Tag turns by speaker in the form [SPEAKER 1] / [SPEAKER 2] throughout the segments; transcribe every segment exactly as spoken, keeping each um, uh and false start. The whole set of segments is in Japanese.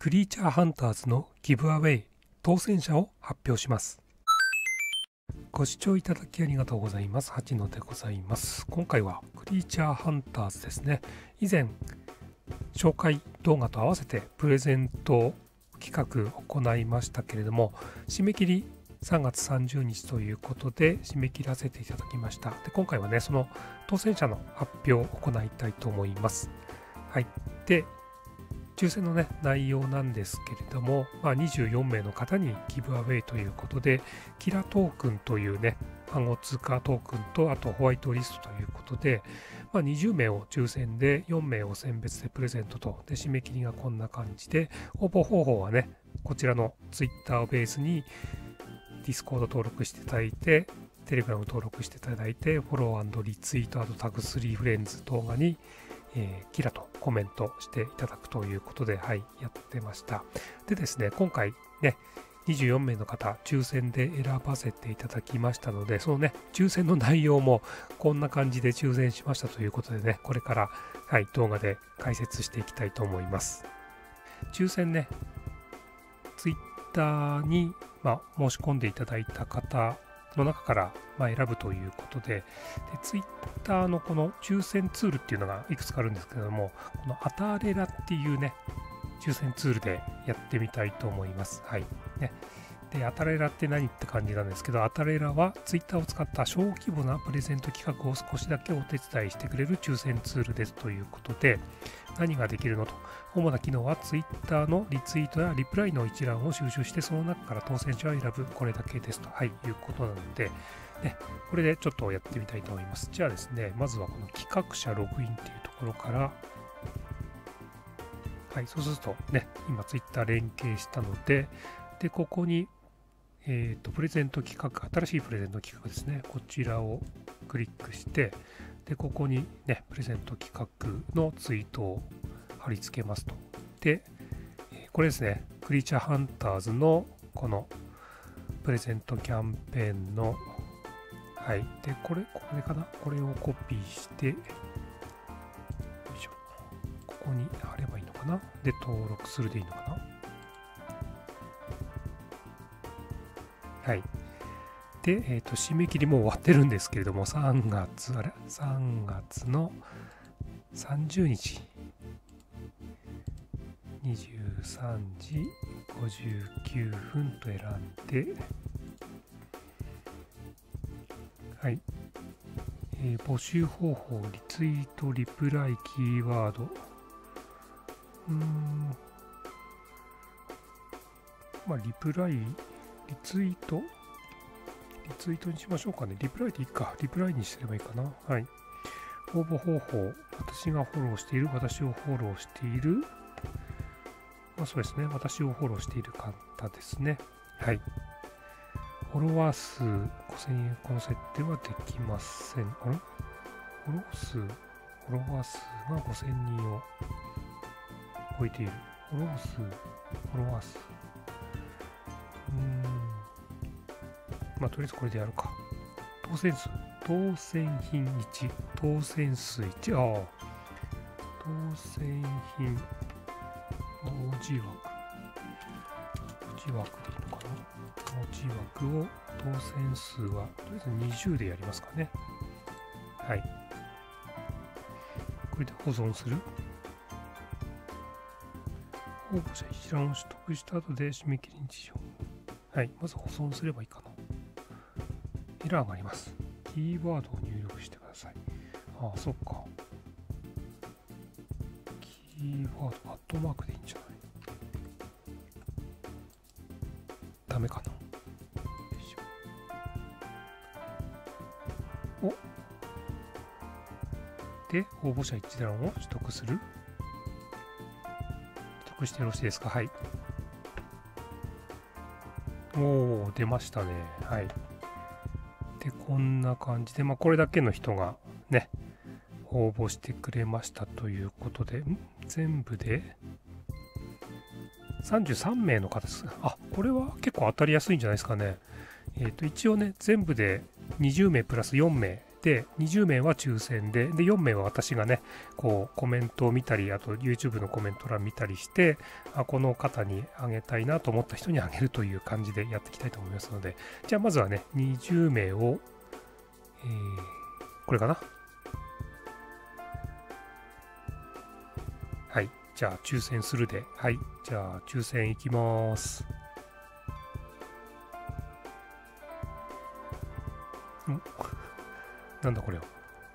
[SPEAKER 1] クリーチャーハンターズのギブアウェイ当選者を発表します。ご視聴いただきありがとうございます。八野でございます。今回はクリーチャーハンターズですね。以前紹介動画と合わせてプレゼント企画を行いましたけれども、締め切りさんがつさんじゅうにちということで締め切らせていただきました。で今回はね、その当選者の発表を行いたいと思います。はい。で、抽選のね、内容なんですけれども、まあ、にじゅうよんめいの方にギブアウェイということで、キラトークンというね、暗号通貨トークンと、あとホワイトリストということで、まあ、にじゅうめいを抽選でよんめいを選別でプレゼントと、で、締め切りがこんな感じで、応募方法はね、こちらの Twitter をベースに Discord 登録していただいて、Telegram 登録していただいて、フォロー&リツイート、あとタグスリーフレンズ動画に、えー、キラとコメントしていただくということで、はい、やってました。でですね、今回ね、にじゅうよんめいの方、抽選で選ばせていただきましたので、そのね、抽選の内容もこんな感じで抽選しましたということでね、これから、はい、動画で解説していきたいと思います。抽選ね、Twitter に、まあ、申し込んでいただいた方の中から、まあ、選ぶということで、で、Twitter のこの抽選ツールっていうのがいくつかあるんですけれども、このアタレラっていうね、抽選ツールでやってみたいと思います。はい。ね。で、アタレラって何って感じなんですけど、アタレラは Twitter を使った小規模なプレゼント企画を少しだけお手伝いしてくれる抽選ツールですということで、何ができるのと、主な機能は Twitter のリツイートやリプライの一覧を収集して、その中から当選者を選ぶ、これだけですと、はい、いうことなので、ね、これでちょっとやってみたいと思います。じゃあですね、まずはこの企画者ログインっていうところから、はい、そうするとね、今 Twitter 連携したので、で、ここに、えっと、プレゼント企画、新しいプレゼント企画ですね、こちらをクリックして、で、ここにね、プレゼント企画のツイートを貼り付けますと。で、これですね、クリーチャーハンターズのこのプレゼントキャンペーンの、はい。で、これ、これかなこれをコピーして、よいしょ。ここに貼ればいいのかなで、登録するでいいのかなはい。で、えっと、締め切りもう終わってるんですけれども、さんがつ、あれ ?さんがつのさんじゅうにち、にじゅうさんじごじゅうきゅうふんと選んで、はい。えー、募集方法、リツイート、リプライ、キーワード。うーん。まあ、リプライ、リツイート。リツイートにしましょうかね。リプライでいいか。リプライにすればいいかな。はい。応募方法。私がフォローしている。私をフォローしている。まあそうですね。私をフォローしている方ですね。はい。フォロワー数ごせんえん。この設定はできません。あれフォロー数、フォロワー数がごせんにんを超えている。フォロー数、フォロワー数。うーん。まあ、とりあえずこれでやるか。当選数、当選品いち、当選数いち、ああ。当選品、文字枠。文字枠でいいのかな文字枠を、当選数は、とりあえずにじゅうでやりますかね。はい。これで保存する。応募者一覧を取得した後で締め切り日常。はい。まず保存すればいいかな。エラーがあります。キーワードを入力してください。ああ、そっか。キーワード、アットマークでいいんじゃないダメかな。よいしょ。おで、応募者一覧を取得する。取得してよろしいですかはい。おー、出ましたね。はい。で、こんな感じで、まあ、これだけの人がね、応募してくれましたということで、ん全部でさんじゅうさんめいの方です。あ、これは結構当たりやすいんじゃないですかね。えっと、一応ね、全部でにじゅうめいプラスよんめいて、にじゅうめいは抽選で、で、よんめいは私がね、こうコメントを見たり、あと YouTube のコメント欄見たりして、あこの方にあげたいなと思った人にあげるという感じでやっていきたいと思いますので、じゃあまずはね、にじゅうめいを、えー、これかな。はい。じゃあ、抽選するで。はい。じゃあ、抽選いきます。んなんだこれは。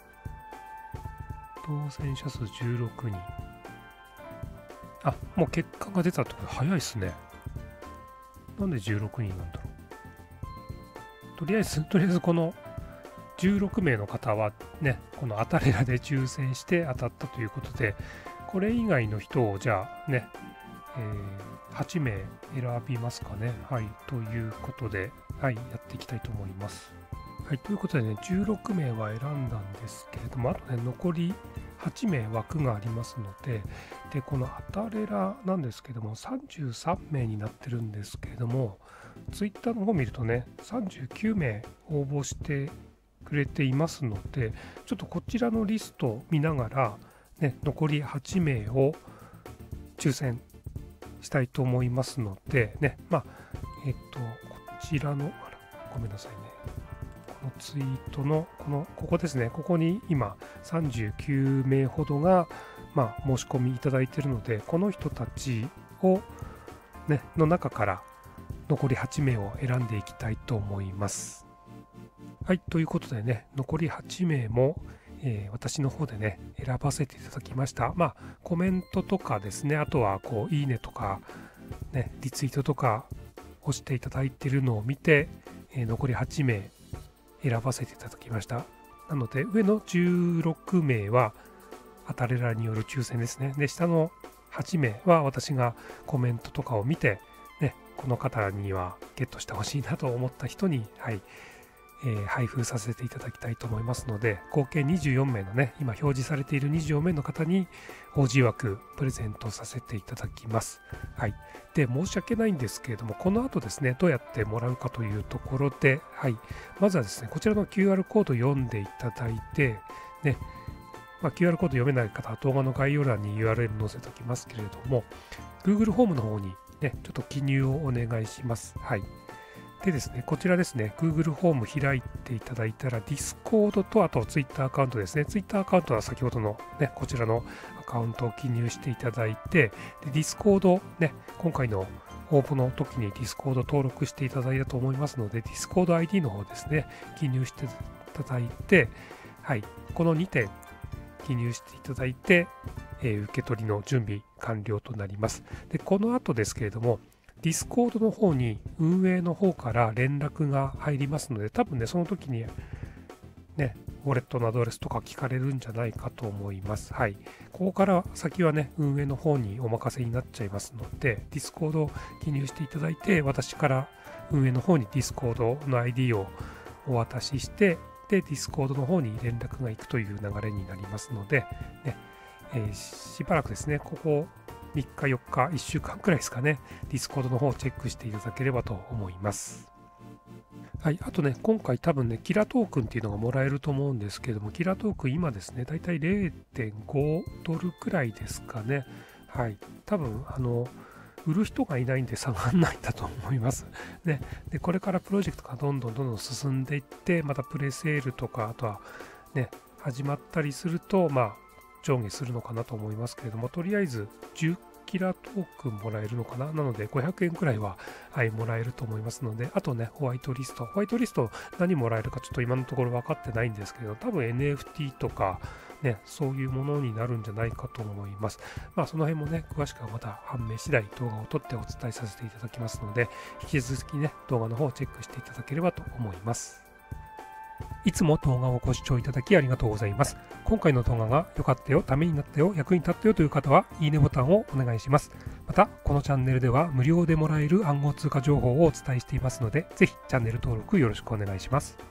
[SPEAKER 1] 当選者数じゅうろくにん。あ、もう結果が出たってこと早いっすね。なんでじゅうろくにんなんだろう。とりあえず、とりあえずこのじゅうろくめいの方はね、この当たれらで抽選して当たったということで、これ以外の人をじゃあね、えー、はちめい選びますかね。はい。ということで、はい、やっていきたいと思います。はい。ということでね、じゅうろくめいは選んだんですけれども、あとね、残りはちめい枠がありますので、で、この当たれらなんですけども、さんじゅうさんめいになってるんですけれども、ツイッターの方見るとね、さんじゅうきゅうめい応募してくれていますので、ちょっとこちらのリストを見ながら、ね、残りはちめいを抽選したいと思いますので、ね、まあ、えっと、こちらの、あら、ごめんなさいね。このツイートの、この、ここですね、ここに今、さんじゅうきゅうめいほどが、まあ、申し込みいただいているので、この人たちを、ね、の中から残りはちめいを選んでいきたいと思います。はい、ということでね、残りはちめいも、えー、私の方でね、選ばせていただきました。まあ、コメントとかですね、あとは、こう、いいねとか、ね、リツイートとか押していただいているのを見て、えー、残りはちめい選ばせていただきました。なので、上のじゅうろくめいは、当たれらによる抽選ですね。で、下のはちめいは、私がコメントとかを見て、ね、この方にはゲットしてほしいなと思った人に、はい、えー、配布させていただきたいと思いますので、合計にじゅうよんめいのね、今表示されているにじゅうよんめいの方に オージー 枠プレゼントさせていただきます。はい。で、申し訳ないんですけれども、この後ですね、どうやってもらうかというところで、はい。まずはですね、こちらの キューアール コード読んでいただいて、ね、まあ、キューアール コード読めない方は動画の概要欄に ユーアールエル 載せておきますけれども、Google ホームの方にね、ちょっと記入をお願いします。はい。でですね、こちらですね、Google ホーム開いていただいたら、Discord とあと Twitter アカウントですね。Twitter アカウントは先ほどのね、こちらのアカウントを記入していただいて、で Discord ね、今回の応募の時に Discord 登録していただいたと思いますので、Discord アイディー の方ですね、記入していただいて、はい、このにてん記入していただいて、えー、受け取りの準備完了となります。で、この後ですけれども、Discord の方に運営の方から連絡が入りますので、多分ね、その時にね、ウォレットのアドレスとか聞かれるんじゃないかと思います。はい。ここから先はね、運営の方にお任せになっちゃいますので、Discord を記入していただいて、私から運営の方に Discord の アイディー をお渡しして、で、Discord の方に連絡が行くという流れになりますので、ね、えー、しばらくですね、ここみっかよっかいっしゅうかんくらいですかね、Discord の方をチェックしていただければと思います。はい、あとね、今回多分ね、キラトークンっていうのがもらえると思うんですけども、キラトークン今ですね、だいたい れいてんご ドルくらいですかね。はい、多分あの、売る人がいないんで下がらないんだと思います。ね、で、これからプロジェクトがどんどんどんどん進んでいって、またプレセールとか、あとはね、始まったりすると、まあ、上下するのかなと思いますけれども、とりあえずじゅうキラトークンもらえるのかな。なのでごひゃくえんくらいは、はい、もらえると思いますので、あとね、ホワイトリスト。ホワイトリスト何もらえるかちょっと今のところ分かってないんですけど、多分 エヌエフティー とか、ね、そういうものになるんじゃないかと思います。まあ、その辺もね、詳しくはまた判明次第動画を撮ってお伝えさせていただきますので、引き続きね、動画の方をチェックしていただければと思います。いつも動画をご視聴いただきありがとうございます。今回の動画が良かったよ、ためになったよ、役に立ったよという方は、いいねボタンをお願いします。また、このチャンネルでは無料でもらえる暗号通貨情報をお伝えしていますので、ぜひチャンネル登録よろしくお願いします。